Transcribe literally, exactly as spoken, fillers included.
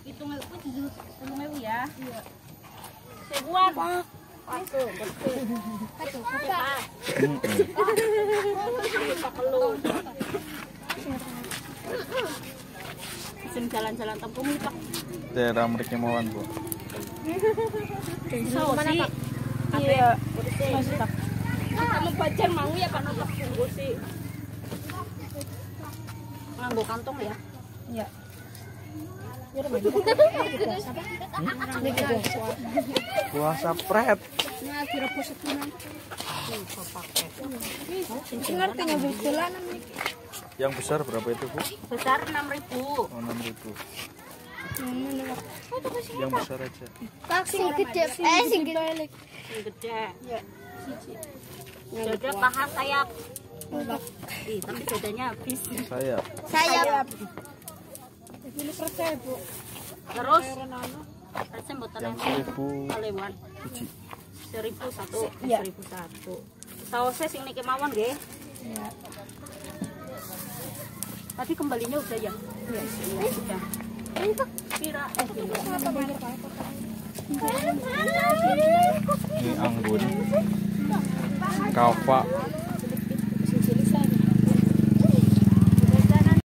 Hitung aku tujuh puluh ya. Iya. Sebuan. Aduh, bersih. Aduh, buka. Buka peluk. Bisa jalan-jalan tempung Pak. Daerah mereka mauan, Bu. So, mana Pak? Iya, masih Pak. Kamu pacar mau ya kan untuk tunggu sih. Nganggo kantong ya? Iya. Puasa pret. Nah, direbus sebulan. Ngertinya betulan. Yang besar berapa itu, Bu? Besar enam ribu. Oh, enam ribu. Yang besar aja. Sing gede, eh sing gede. Sing gede. Iya. Dada paha sayap. Ih, tapi dadanya habis. Sayap. Sayap. Ini percaya, Bu. Terus rasanya mboten Yang seribu kalewan. biji. Seribu satu, seribu satu. Sausnya sing niki mawon nggih. Iya. Tadi kembalinya udah ya? Iya. Sudah. Ini Pak. Kira Ini anggun. Kava.